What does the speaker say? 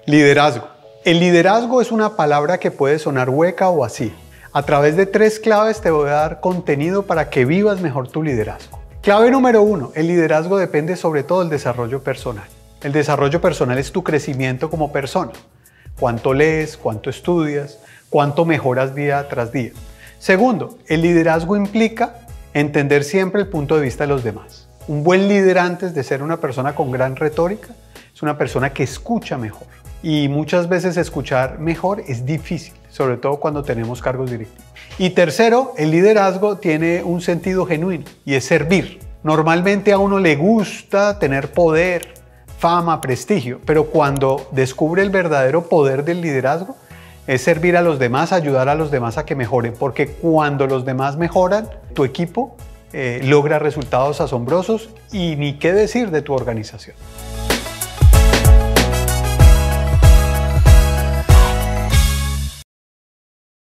Liderazgo. El liderazgo es una palabra que puede sonar hueca o vacía. A través de 3 claves te voy a dar contenido para que vivas mejor tu liderazgo. Clave número 1. El liderazgo depende sobre todo del desarrollo personal. El desarrollo personal es tu crecimiento como persona. Cuánto lees, cuánto estudias, cuánto mejoras día tras día. Segundo, el liderazgo implica entender siempre el punto de vista de los demás. Un buen líder, antes de ser una persona con gran retórica, es una persona que escucha mejor. Y muchas veces escuchar mejor es difícil, sobre todo cuando tenemos cargos directivos. Y tercero, el liderazgo tiene un sentido genuino y es servir. Normalmente a uno le gusta tener poder, fama, prestigio, pero cuando descubre el verdadero poder del liderazgo es servir a los demás, ayudar a los demás a que mejoren, porque cuando los demás mejoran, tu equipo logra resultados asombrosos y ni qué decir de tu organización.